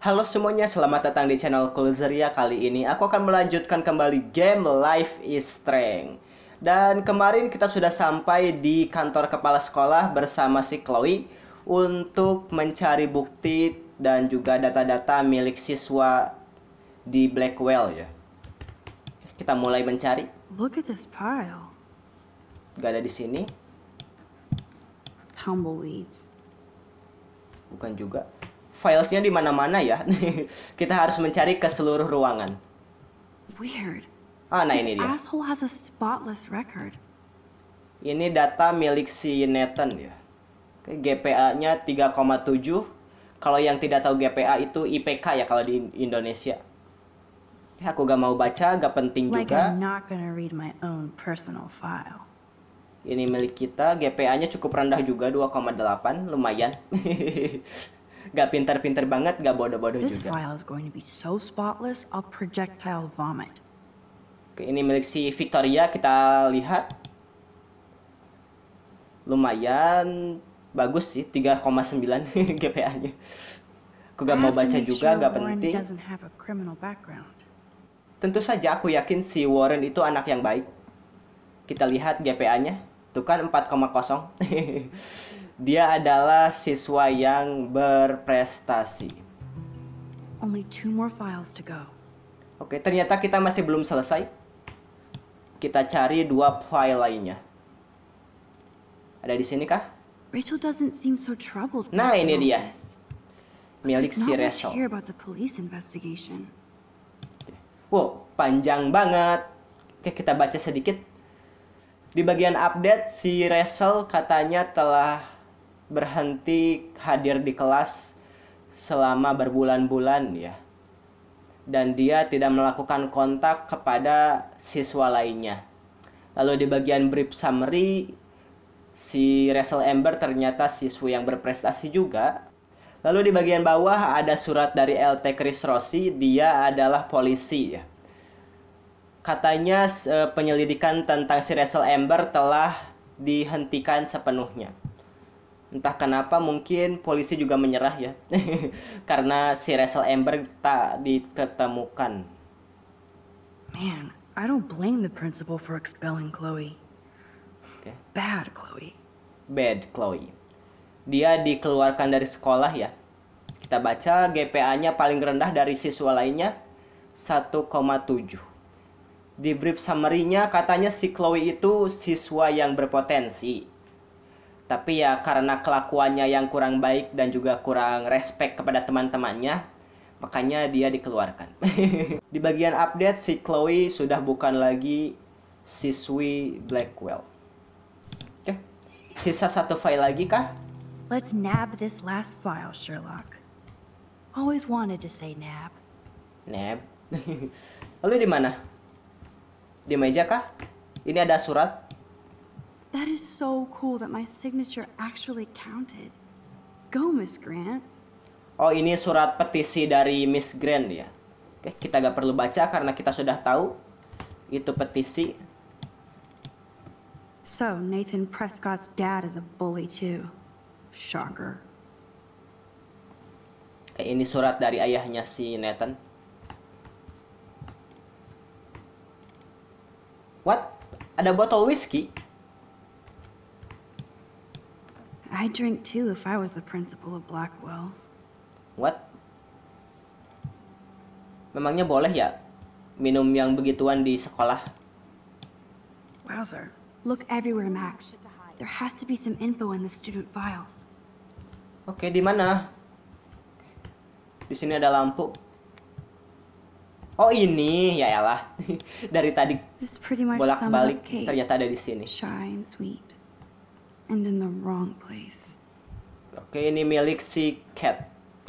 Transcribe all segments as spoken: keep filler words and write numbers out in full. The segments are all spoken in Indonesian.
Halo semuanya, selamat datang di channel Kulzeria. Kali ini aku akan melanjutkan kembali game Life is Strange. Dan kemarin kita sudah sampai di kantor kepala sekolah bersama si Chloe untuk mencari bukti dan juga data-data milik siswa di Blackwell ya. Kita mulai mencari. Look at this pile. Gak ada di sini. Tumbleweeds. Bukan juga. Filesnya di mana-mana ya. Kita harus mencari ke seluruh ruangan. Weird. Ah, nah This ini dia. asshole has a spotless record. Ini data milik si Nathan ya. G P A-nya tiga koma tujuh. Kalau yang tidak tahu G P A itu I P K ya kalau di Indonesia. Ya, aku gak mau baca, gak penting Like juga. I'm not gonna read my own personal file. Ini milik kita, G P A-nya cukup rendah juga, dua koma delapan, lumayan. Gak pintar-pintar banget, gak bodoh-bodoh This juga. file is going to be so spotless, I'll projectile vomit. Oke, ini milik si Victoria, kita lihat. Lumayan bagus sih, tiga koma sembilan G P A-nya. Aku gak I mau have to baca make juga, sure gak Warren penting. doesn't have a criminal background. Tentu saja aku yakin si Warren itu anak yang baik. Kita lihat G P A-nya. Tuh kan empat koma nol. Dia adalah siswa yang berprestasi. Only two more files to go. Oke, ternyata kita masih belum selesai. Kita cari dua file lainnya. Ada di sini kah? Rachel doesn't seem so troubled. Nah, by ini all dia. this. Milik There's si not much Rachel. here about the police investigation. Wow, panjang banget. Oke, kita baca sedikit. Di bagian update, si Rachel katanya telah berhenti hadir di kelas selama berbulan-bulan ya. Dan dia tidak melakukan kontak kepada siswa lainnya. Lalu di bagian brief summary, si Rachel Amber ternyata siswa yang berprestasi juga. Lalu di bagian bawah ada surat dari L T Chris Rossi, dia adalah polisi ya. Katanya eh, penyelidikan tentang si Rachel Amber telah dihentikan sepenuhnya. Entah kenapa mungkin polisi juga menyerah ya. Karena si Rachel Amber tak diketemukan. Man, I don't blame the principal for expelling Chloe. Oke. Bad Chloe. Bad Chloe. Dia dikeluarkan dari sekolah ya. Kita baca G P A-nya paling rendah dari siswa lainnya satu koma tujuh. Di brief summary-nya katanya si Chloe itu siswa yang berpotensi. Tapi ya karena kelakuannya yang kurang baik dan juga kurang respect kepada teman-temannya, makanya dia dikeluarkan. Di bagian update si Chloe sudah bukan lagi siswi Blackwell. Oke. Sisa satu file lagi kah? Let's nab this last file, Sherlock. Always wanted to say nab. Neb. Lalu di mana? Di meja kah? Ini ada surat. That is so cool that my signature actually counted. Go, Miss Grant. Oh, ini surat petisi dari Miss Grant ya. Oke, kita gak perlu baca karena kita sudah tahu itu petisi. So, Nathan Prescott's dad is a bully too. Shocker. Oke, ini surat dari ayahnya si Nathan. What? Ada botol whiskey? I'd drink too if I was the principal of Blackwell. What? Memangnya boleh ya minum yang begituan di sekolah? Wowzer. Look everywhere, Max. There has to be some info in the student files. Oke, di mana? Di sini ada lampu. Oh, ini ya elah. Dari tadi This pretty much sums bolak-balik up Kate. ternyata ada di sini. Shy and sweet. And in the wrong place. Oke, ini milik si Cat.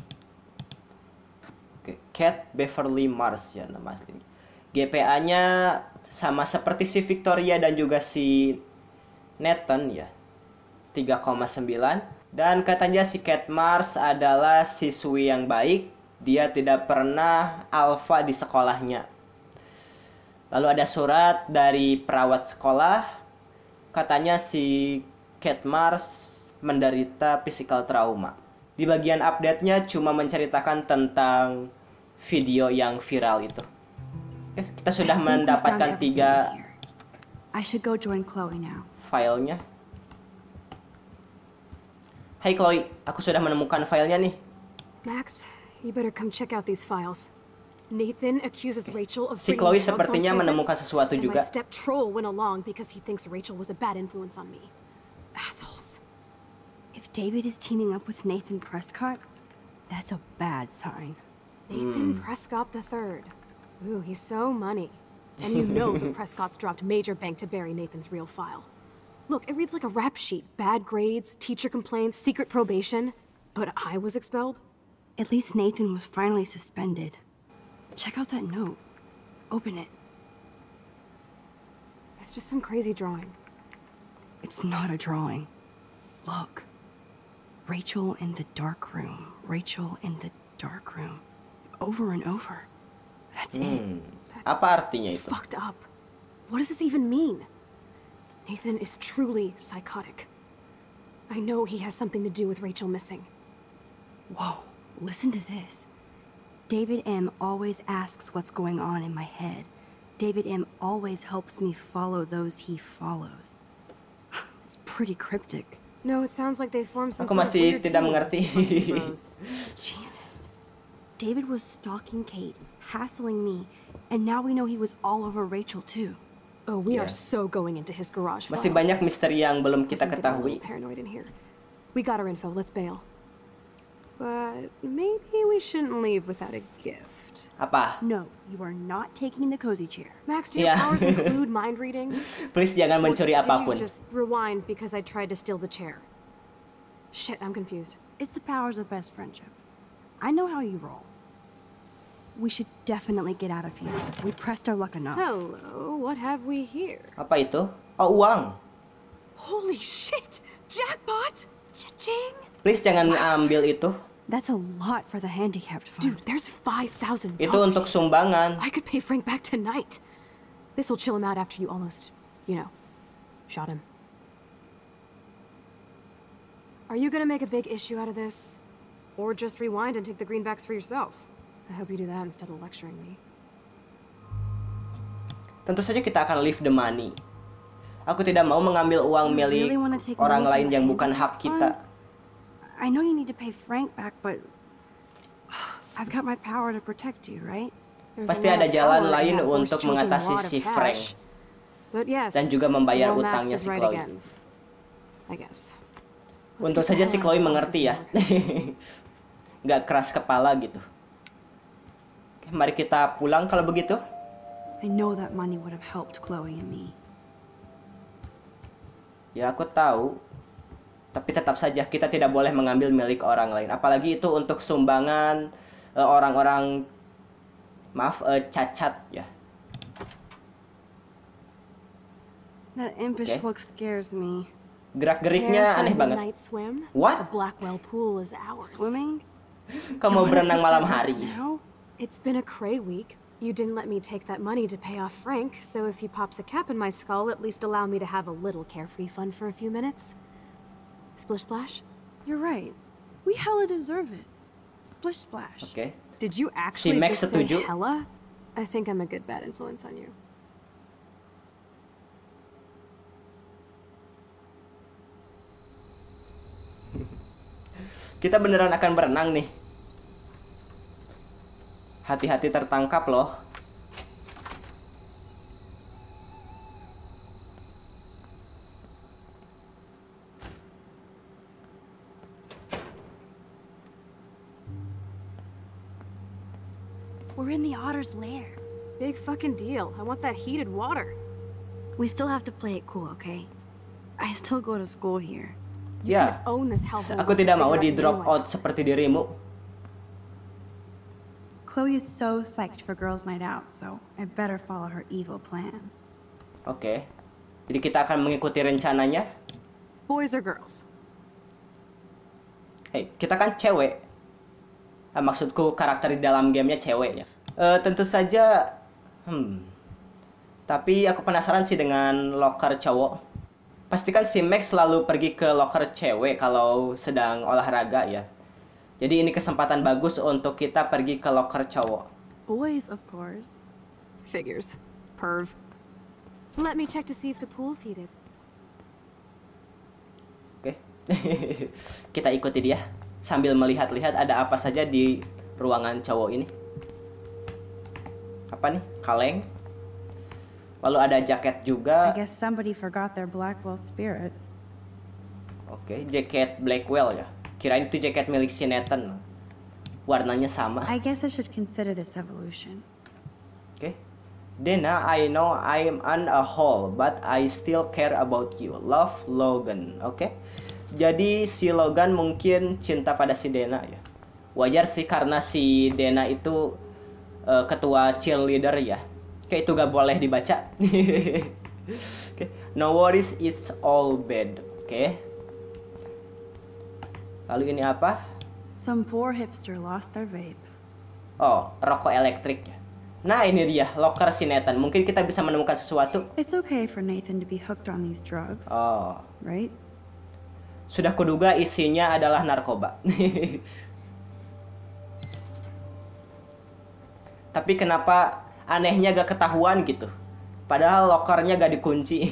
Oke, Cat Beverly Mars ya nama aslinya. G P A-nya sama seperti si Victoria dan juga si Nathan ya. tiga koma sembilan. Dan katanya si Cat Mars adalah siswi yang baik. Dia tidak pernah alfa di sekolahnya. Lalu ada surat dari perawat sekolah. Katanya si Cat Mars menderita physical trauma. Di bagian update-nya cuma menceritakan tentang video yang viral itu. Oke, kita sudah I think we found mendapatkan everything tiga in here. I should go join Chloe now. filenya. Hai Chloe, aku sudah menemukan filenya nih. Max, you better come check out these files. Nathan accuses Rachel of Si bringing Chloe drugs on sepertinya campus, menemukan sesuatu and my juga. step troll went along because he thinks Rachel was a bad influence on me. Assholes. If David is teaming up with Nathan Prescott, that's a bad sign. Nathan Prescott the third. Ooh, he's so money. And you know the Prescotts dropped major bank to bury Nathan's real file. Look, it reads like a rap sheet. Bad grades, teacher complaints, secret probation. But I was expelled? At least Nathan was finally suspended. Check out that note. Open it. It's just some crazy drawing. It's not a drawing. Look. Rachel in the dark room. Rachel in the dark room. Over and over. That's it. Hmm. That's Apa artinya itu? fucked up. What does this even mean? Nathan is truly psychotic. I know he has something to do with Rachel missing. Whoa. Listen to this. David M. always asks what's going on in my head. David M. always helps me follow those he follows. It's pretty cryptic. No, it sounds like they formed some Aku sort of masih weird tidak team, mengerti. those Spunky Bros. Jesus. David was stalking Kate, hassling me, and now we know he was all over Rachel too. Oh, we Yeah. are so going into his garage Masih files. banyak misteri yang belum Plus, kita I'm getting a ketahui. little paranoid in here. We got our info. Let's bail. But maybe we shouldn't leave without a gift. Apa? No, you are not taking the cozy chair. Max, do your Yeah. powers include mind reading? Please jangan Or mencuri did apapun. you just rewind because I tried to steal the chair? Shit, I'm confused. It's the powers of best friendship. I know how you roll. We should definitely get out of here. We pressed our luck enough. Hello, what have we here? Apa itu? Oh, uang. Holy shit! Jackpot! Cha-ching! Please jangan ambil itu. That's a lot for the handicapped fund. Dude, there's five thousand Itu untuk sumbangan. I could pay Frank back tonight. This'll chill him out after you almost, you know, shot him. Are you gonna make a big issue out of this? Or just rewind and take the greenbacks for yourself? I hope you do that instead of lecturing me. Tentu saja kita akan leave the money. Aku tidak mau mengambil uang You milik really wanna take orang money lain from yang the bukan hak handicapped kita. fund? I know you need to pay Frank back, but I've got my power to protect you, right? There's Pasti a lot ada of jalan power in lain that horse untuk choking mengatasi wad of si cash. Frank. But yes, Dan juga membayar well, Max utangnya is si right Chloe. again. I guess. Let's Untung get the saja hell si out of Chloe this mengerti ya. office, Nggak keras kepala gitu. Oke, mari kita pulang kalau begitu. I know that money would have helped Chloe and me. Ya aku tahu. Tapi tetap saja kita tidak boleh mengambil milik orang lain. Apalagi itu untuk sumbangan eh, orang-orang maaf eh, cacat ya. That impish Okay. look scares me. Gerak-geriknya Care for aneh a banget. midnight swim? What? The Blackwell pool is ours. Swimming? Kamu You wanna berenang take malam that risk hari. now? It's been a cray week. You didn't let me take that money to pay off Frank, so if he pops a cap in my skull, at least allow me to have a little carefree fun for a few minutes. Splish splash? You're right. We hella deserve it. Splish splash. Oke. Did you actually Max just say setuju. hella? I think I'm a good bad influence on you. Kita beneran akan berenang nih. Hati-hati tertangkap loh. We're in the otter's lair. Big fucking deal. I want that heated water. We still have to play it cool, okay? I still go to school here. Ya, Own this hellhole. aku once you tidak mau figure di out drop your new out seperti dirimu. Chloe is so psyched for girls' night out, so I better follow her evil plan. Oke. Jadi kita akan mengikuti rencananya. Boys or girls? Hei, kita kan cewek. Ah, maksudku karakter di dalam gamenya cewek ya. Eh, tentu saja, hmm. Tapi aku penasaran sih dengan locker cowok. Pastikan si Max selalu pergi ke locker cewek kalau sedang olahraga ya. Jadi ini kesempatan bagus untuk kita pergi ke locker cowok. Boys, of course. Figures. Perv. Let me check to see if the pool's heated. Oke. Kita ikuti dia sambil melihat-lihat ada apa saja di ruangan cowok ini. Apa nih? Kaleng. Lalu ada jaket I juga. guess somebody forgot their Blackwell spirit. Oke, jaket Blackwell ya. Kirain itu jaket milik si Nathan. Warnanya sama. I guess I should consider this evolution. Oke. Dana, I know I'm on a hole, but I still care about you. Love, Logan. Oke. Jadi si Logan mungkin cinta pada si Dana ya. Wajar sih karena si Dana itu uh, ketua cheerleader ya. Kayak itu gak boleh dibaca. Oke. No worries, it's all bad. Oke. Lalu ini apa? Some poor hipster lost their vape. Oh, rokok elektrik ya. Nah ini dia, locker si Nathan. Mungkin kita bisa menemukan sesuatu. It's okay for Nathan to be hooked on these drugs, Oh, right? sudah kuduga isinya adalah narkoba. Tapi kenapa anehnya gak ketahuan gitu? Padahal lokernya gak dikunci.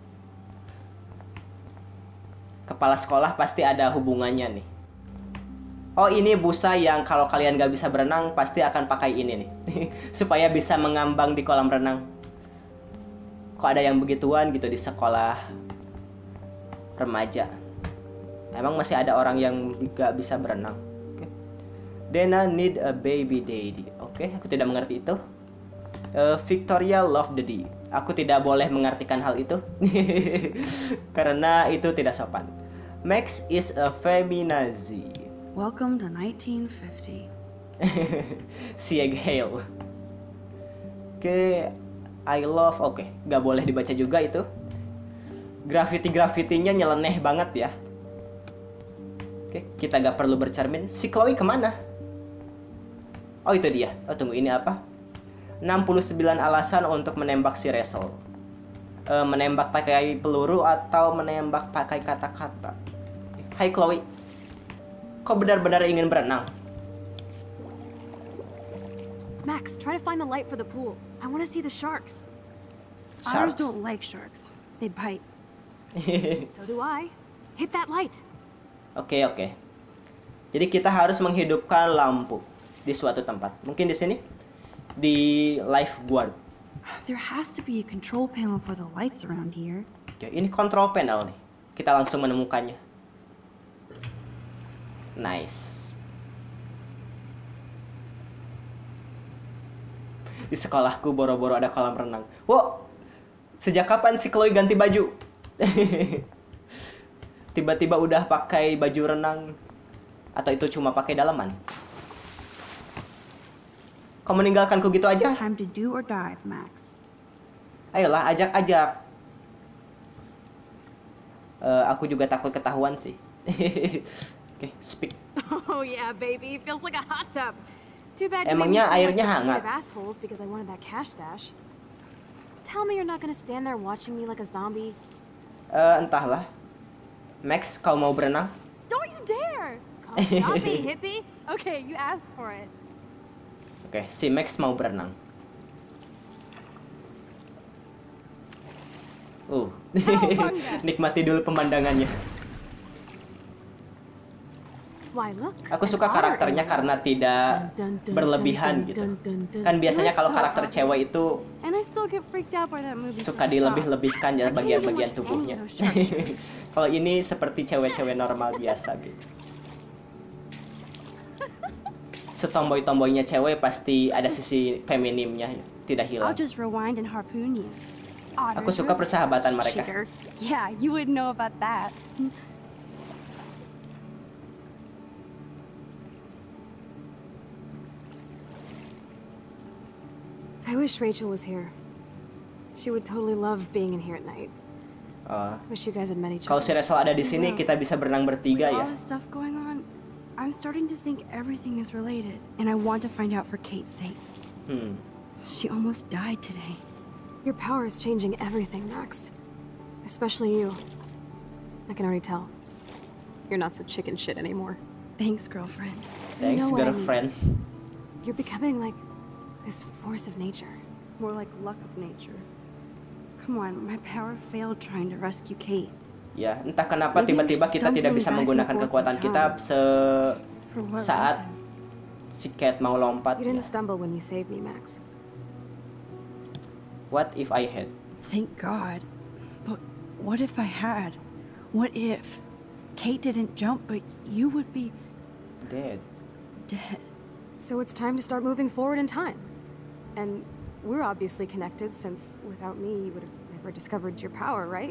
Kepala sekolah pasti ada hubungannya nih. Oh ini busa yang kalau kalian gak bisa berenang pasti akan pakai ini nih. Supaya bisa mengambang di kolam renang. Kok ada yang begituan gitu di sekolah remaja? Emang masih ada orang yang gak bisa berenang? Okay. Dana need a baby daddy. Oke, okay, aku tidak mengerti itu. Uh, Victoria love daddy. Aku tidak boleh mengartikan hal itu. Karena itu tidak sopan. Max is a feminazi. Welcome to nineteen fifty. Sieg Heil. Oke, okay, I love. Oke, okay, gak boleh dibaca juga itu. Graffiti-graffitinya nyeleneh banget ya. Oke, okay, kita gak perlu bercermin. Si Chloe kemana? Oh itu dia. Oh tunggu, ini apa? enam puluh sembilan alasan untuk menembak si Rachel. E, menembak pakai peluru atau menembak pakai kata-kata. Hai Chloe. Kok benar-benar ingin berenang? Max, try to find the light for the pool. I want to see the sharks. Otters Sharks. don't like sharks. They bite. So do I. Hit that light. Oke, oke. Jadi kita harus menghidupkan lampu di suatu tempat. Mungkin di sini di lifeguard. There has to be a control panel for the lights around here. Oke, ini control panel nih. Kita langsung menemukannya. Nice. Di sekolahku boro-boro ada kolam renang. Wow, sejak kapan si Chloe ganti baju? Tiba-tiba udah pakai baju renang. Atau itu cuma pakai dalaman? Kau meninggalkanku gitu aja? Time to do or dive, Max. Ayolah, ajak-ajak. Uh, aku juga takut ketahuan sih. Oke, okay, speak. Oh yeah, baby. Feels like a hot tub. Too bad you Emangnya made me feel airnya like the hangat? queen of assholes because I wanted that cash stash. Tell me you're not gonna stand there watching me like a zombie. Uh, entahlah. Max, kau mau berenang? Don't you dare! Come stop me, hippie. Okay, you asked for it. Oke, okay, si Max mau berenang. Uh, nikmati dulu pemandangannya. Why, look, Aku an suka otter karakternya in karena tidak Dun, dun, dun, berlebihan dun, gitu. dun, dun, dun. Kan biasanya You're kalau so karakter obvious. cewek itu And I still get freaked out by that movie. suka so dilebih-lebihkan ya I can't bagian-bagian even watch tubuhnya. any of those shark shows. Kalau ini seperti cewek-cewek normal biasa gitu. Setomboy-tomboynya cewek pasti ada sisi feminimnya ya, tidak I'll hilang. just rewind and harpoon you. Aku Otters suka are- persahabatan mereka. Shitter. Yeah, you wouldn't know about that. I wish Rachel was here. She would totally love being in here at night. Uh, Wish you guys had met each kalau si other. Rachel ada di sini, kita bisa berenang bertiga With ya. all this stuff going on, I'm starting to think everything is related, and I want to find out for Kate's sake. Hmm. She almost died today. Your power is changing everything, Max. Especially you. I can already tell. You're not so chicken shit anymore. Thanks, girlfriend. Thanks, you know what I mean. girlfriend. You're becoming like this force of nature. More like luck of nature. Come on, my power failed trying to rescue Kate. Ya, entah kenapa Maybe I'm tiba-tiba kita tidak stumbling bisa back and menggunakan forth kekuatan in kita time. se For what saat reason? si Kate mau lompat. You didn't Ya. stumble when you saved me, Max. What if I had? Thank God. But what if I had? What if Kate didn't jump, but you would be Dead. dead? So it's time to start moving forward in time. And we're obviously connected, since without me, you would have never discovered your power, right?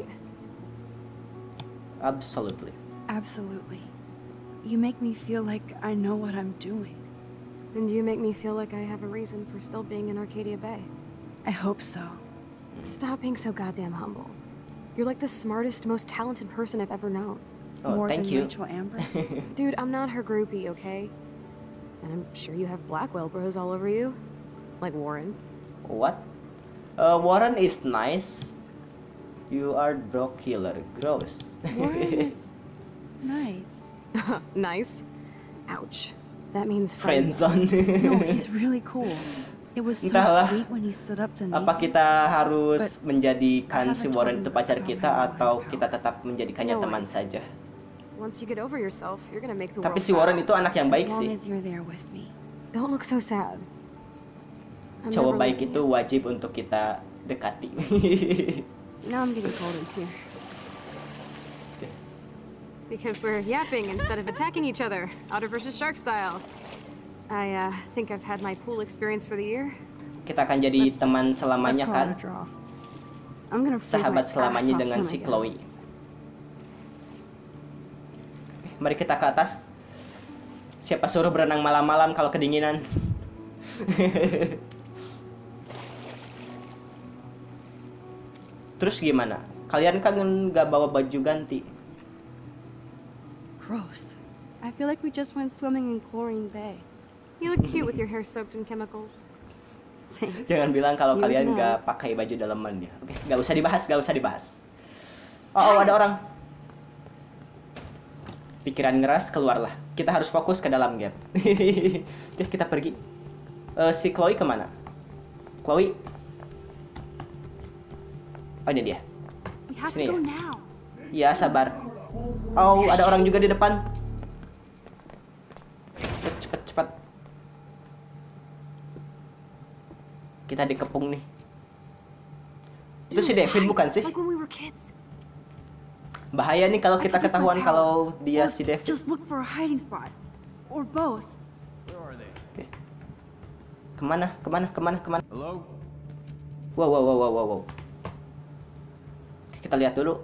Absolutely. Absolutely. You make me feel like I know what I'm doing. And you make me feel like I have a reason for still being in Arcadia Bay. I hope so. Stop being so goddamn humble. You're like the smartest, most talented person I've ever known. Oh, More thank than you. Rachel Amber. Dude, I'm not her groupie, okay? And I'm sure you have Blackwell bros all over you. Like Warren. What? Uh, Warren is nice. You are broke killer. Gross. Warren is nice. Nice? Ouch. That means Friend friends. zone. No, he's really cool. It was so Entahlah. sweet when he stood up to me. Apa kita harus But menjadikan I si haven't Warren told itu him pacar about kita having atau power. kita tetap menjadikannya No teman worries. saja? Once you get over yourself, you're gonna make the Tapi world si Warren proud. itu anak yang baik As long sih. as you're there with me. Don't look so sad. I'm Cowok never baik leaving itu you. wajib untuk kita dekati. Now I'm getting cold in here. Because we're yapping instead of attacking each other, Otter versus Shark style. I uh, think I've had my pool experience for the year. Kita akan jadi Let's- teman Let's selamanya call kan? it a draw. I'm gonna freeze my Sahabat ass selamanya off dengan when I si get Chloe. home. Mari kita ke atas. Siapa suruh berenang malam-malam kalau kedinginan? Terus gimana? Kalian kan nggak bawa baju ganti? Gross. I feel like we just went swimming in Chlorine Bay. You look cute with your hair soaked in chemicals. Thanks. Jangan bilang kalau You kalian know. nggak pakai baju daleman ya. Oke, nggak usah dibahas, nggak usah dibahas. Oh, oh, ada orang. Pikiran ngeras keluarlah. Kita harus fokus ke dalam game. Oke, kita pergi. Eh, si Chloe kemana? Chloe? Oh, ini dia. We have Sini to go ya? now. Iya, sabar. Oh, ada orang juga di depan. Cepet, cepet, cepet. Kita dikepung nih. Itu si Dude, David hide, bukan sih? Like when we were kids. Bahaya nih kalau I kita could use my ketahuan power. kalau dia Or si David. Just look for a hiding spot. Or both. Where are they? Oke. Kemana? Kemana? Kemana? Kemana? Hello? Wow, wow, wow, wow, wow, wow. Oke, kita lihat dulu.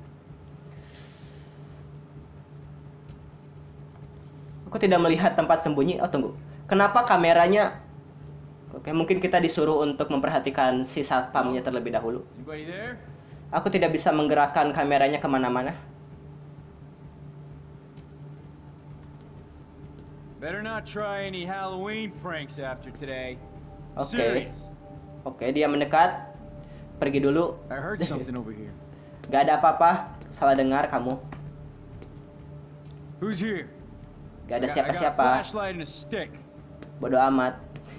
Aku tidak melihat tempat sembunyi. Oh, tunggu. Kenapa kameranya? Oke, mungkin kita disuruh untuk memperhatikan si satpamnya terlebih dahulu. Anybody there? Aku tidak bisa menggerakkan kameranya kemana-mana. Better not try any Halloween pranks after today. Oke. Serious. Oke, dia mendekat. Pergi dulu. I heard something over here. Gak ada apa-apa. Salah dengar kamu. Who's here? Gak ada I got- I got a siapa-siapa. flashlight and a stick. Bodoh amat.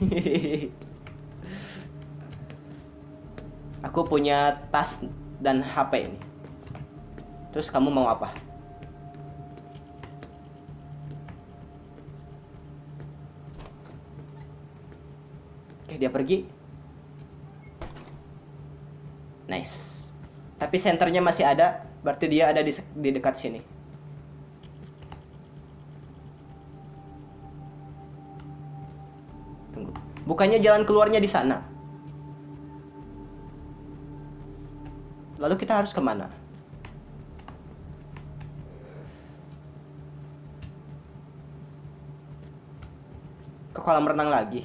Aku punya tas dan H P ini. Terus kamu mau apa? Oke, dia pergi. Nice. Tapi senternya masih ada, berarti dia ada di, sek- di dekat sini. Tunggu. Bukannya jalan keluarnya di sana? Lalu kita harus kemana? Ke kolam renang lagi?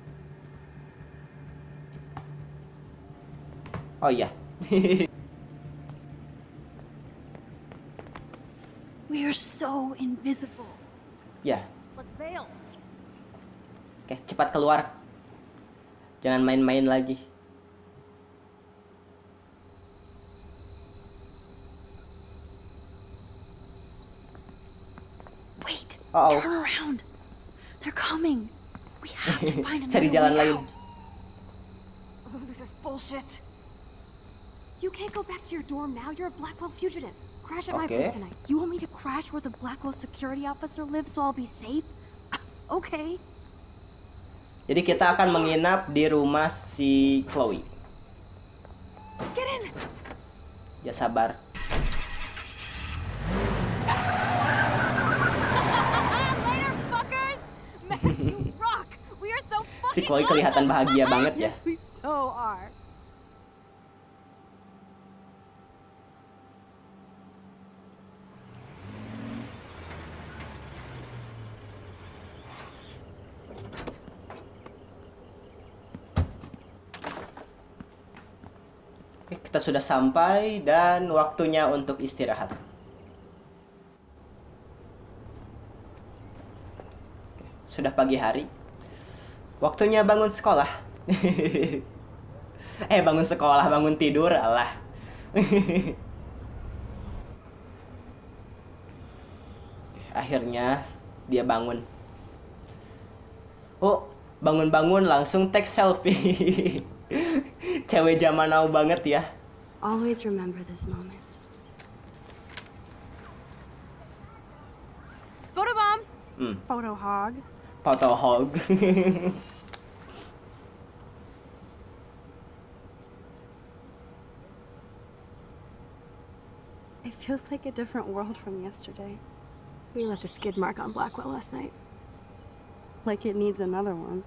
Oh iya. We are so invisible. Ya, Let's bail. oke, cepat keluar. Jangan main-main lagi. Wait. Wait! Uh-oh. Turn around! They're coming! We have to find Cari another jalan way lain. out! Oh, this is bullshit. You can't go back to your dorm now. You're a Blackwell fugitive. Crash at my Okay. place tonight. You want me to crash where the Blackwell security officer lives so I'll be safe? Okay. Jadi kita akan menginap di rumah si Chloe. Get in! Ya sabar. Later, fuckers! Max, you rock! We are so fucking Si Chloe kelihatan bahagia banget ya. Yes, we so are. Oke, kita sudah sampai dan waktunya untuk istirahat. Oke, sudah pagi hari. Waktunya bangun sekolah. eh, bangun sekolah, bangun tidur, alah. Akhirnya dia bangun. Oh, bangun-bangun langsung take selfie. Cewek zaman now banget ya. Always remember this moment. Photobomb! Hmm, Photo hog. foto hog. It feels like a different world from yesterday. We left a skid mark on Blackwell last night. Like it needs another one.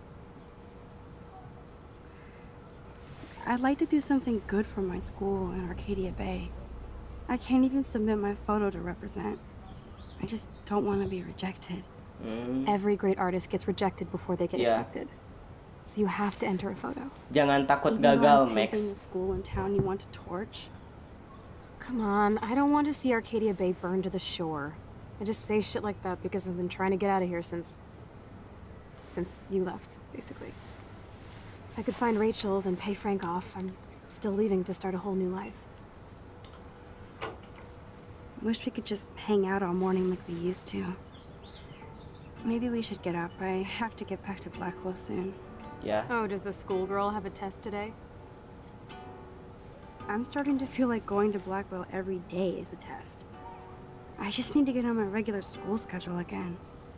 I'd like to do something good for my school in Arcadia Bay. I can't even submit my photo to represent. I just don't want to be rejected. Hmm, Every great artist gets rejected before they get Yeah. accepted. So you have to enter a photo. jangan takut Even though gagal, I'm painting the Max. school and town you want to torch. Come on, I don't want to see Arcadia Bay burned to the shore. I just say shit like that because I've been trying to get out of here since... since you left, basically. If I could find Rachel, then pay Frank off, I'm still leaving to start a whole new life. Wish we could just hang out all morning like we used to. Maybe we should get up. I have to get back to Blackwell soon. Ya, Oh, does the schoolgirl have a test today? I'm starting to feel like going to Blackwell every day is a test. I just need to get on my regular school schedule again.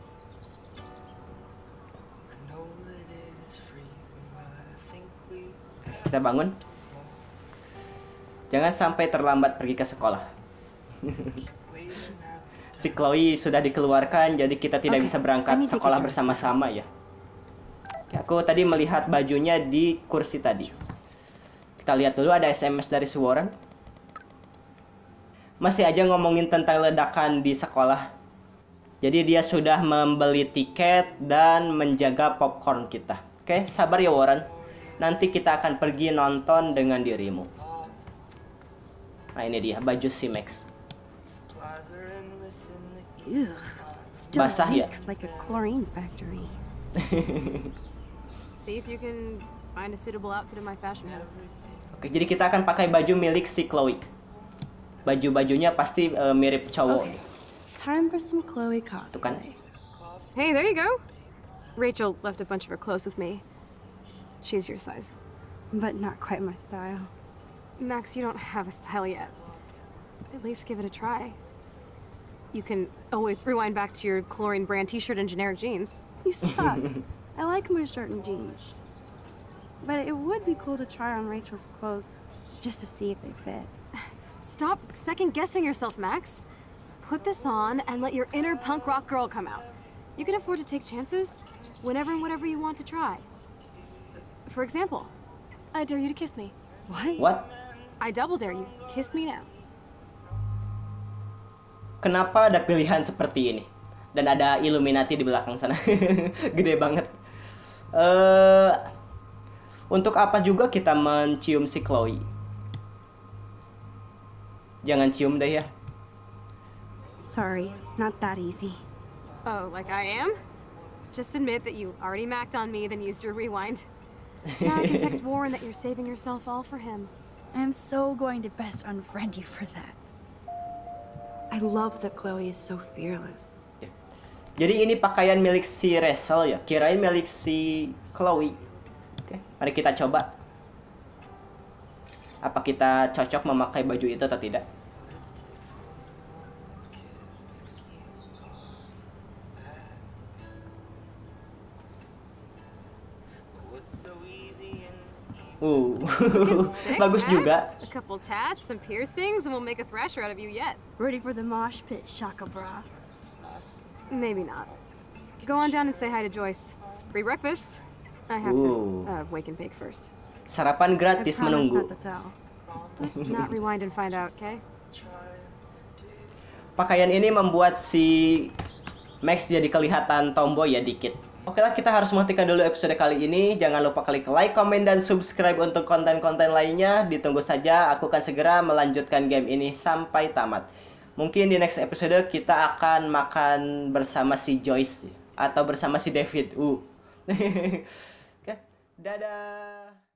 kita bangun. Jangan sampai terlambat pergi ke sekolah. Si Chloe sudah dikeluarkan, jadi kita tidak Oke, bisa berangkat I need to sekolah get dressed. bersama-sama ya. Oke, aku tadi melihat bajunya di kursi tadi. Kita lihat dulu, ada S M S dari si Warren. Masih aja ngomongin tentang ledakan di sekolah. Jadi dia sudah membeli tiket dan menjaga popcorn kita. Oke, sabar ya Warren. Nanti kita akan pergi nonton dengan dirimu. Nah ini dia, baju si Max. Ugh, still Basah ya? reeks like a chlorine factory. See if you can find a suitable outfit in my fashion home. Oke, jadi kita akan pakai baju milik si Chloe. Baju-bajunya pasti eh, mirip cowok. Okay, time for some Chloe Tuh kan. cosplay. Hey, there you go. Rachel left a bunch of her clothes with me. She's your size. But not quite my style. Max, you don't have a style yet. At least give it a try. You can always rewind back to your chlorine brand t-shirt and generic jeans. You suck. I like my shirt and jeans. But it would be cool to try on Rachel's clothes just to see if they fit. Stop second-guessing yourself, Max. Put this on and let your inner punk rock girl come out. You can afford to take chances whenever and whatever you want to try. For example, I dare you to kiss me. What? What? I double dare you. Kiss me now. Kenapa ada pilihan seperti ini? Dan ada Illuminati di belakang sana. Gede banget. Eh, untuk apa juga kita mencium si Chloe? Jangan cium deh ya. Sorry, not that easy. Oh, like I am? Just admit that you already macked on me, then used your rewind. Now I can text Warren that you're saving yourself all for him. I'm so going to best unfriend you for that. I love that Chloe is so fearless. Ya. Jadi ini pakaian milik si Rachel ya. Kirain milik si Chloe. Oke, mari kita coba. Apa kita cocok memakai baju itu atau tidak? Uh, Sick, bagus Max. juga. A couple tats, some piercings, and we'll make a thrasher out of you yet. Ready for the mosh pit, Shaka bra. Maybe not. Go on down and say hi to Joyce. Free breakfast. I have Ooh. to uh, wake and bake first. Sarapan I gratis promise menunggu. not to tell. Let's not rewind and find out, okay? Pakaian ini membuat si Max jadi kelihatan tomboy ya dikit. Oke lah, kita harus menghentikan dulu episode kali ini. Jangan lupa klik like, komen, dan subscribe untuk konten-konten lainnya. Ditunggu saja, aku akan segera melanjutkan game ini sampai tamat. Mungkin di next episode kita akan makan bersama si Joyce atau bersama si David. Uh. Oke, dadah.